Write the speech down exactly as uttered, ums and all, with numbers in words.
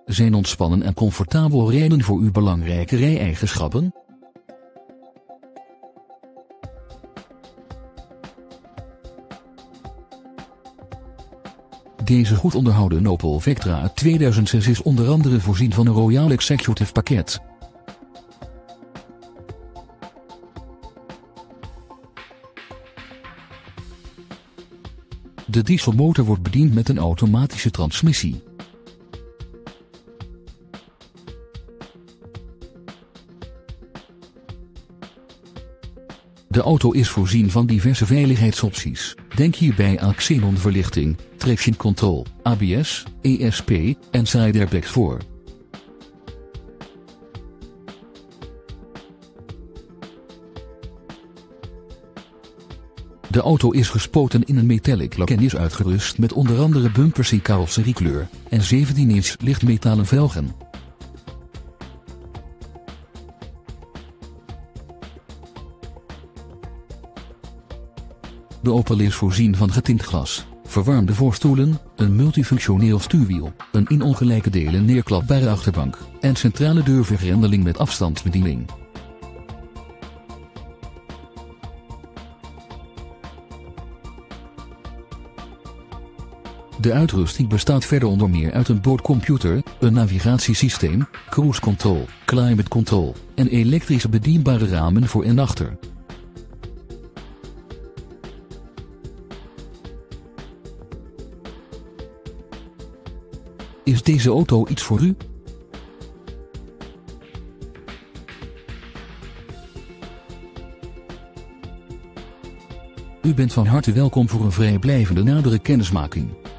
Zijn ontspannen en comfortabel rijden voor u belangrijke rij-eigenschappen? Deze goed onderhouden Opel Vectra uit tweeduizend zes is onder andere voorzien van een Royal Executive pakket. De dieselmotor wordt bediend met een automatische transmissie. De auto is voorzien van diverse veiligheidsopties. Denk hierbij aan xenonverlichting, traction control, A B S, E S P en side airbags voor. De auto is gespoten in een metallic lak en is uitgerust met onder andere bumpers in carrosseriekleur en zeventien inch lichtmetalen velgen. De Opel is voorzien van getint glas, verwarmde voorstoelen, een multifunctioneel stuurwiel, een in ongelijke delen neerklapbare achterbank en centrale deurvergrendeling met afstandsbediening. De uitrusting bestaat verder onder meer uit een boordcomputer, een navigatiesysteem, cruise control, climate control en elektrische bedienbare ramen voor en achter. Is deze auto iets voor u? U bent van harte welkom voor een vrijblijvende nadere kennismaking.